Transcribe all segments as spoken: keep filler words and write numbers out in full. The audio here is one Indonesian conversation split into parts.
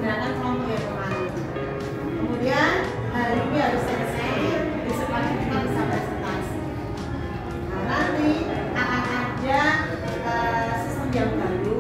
menggunakan kelompok yang bermain. Kemudian hari ini harus selesai, besok pagi kita bisa presentasi. Nah, nanti akan ada uh, sistem yang baru.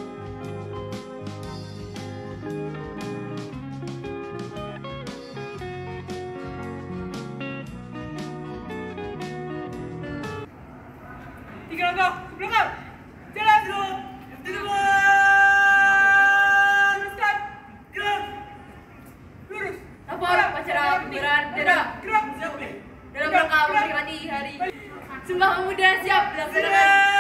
Tiga langkah ke belakang, jalan dulu, di depan, teruskan, jalan, lurus. Lapor upacara pembubaran dada Gerak, siap nih. dalam rangka memperingati hari Sumpah Pemuda siap dilaksanakan.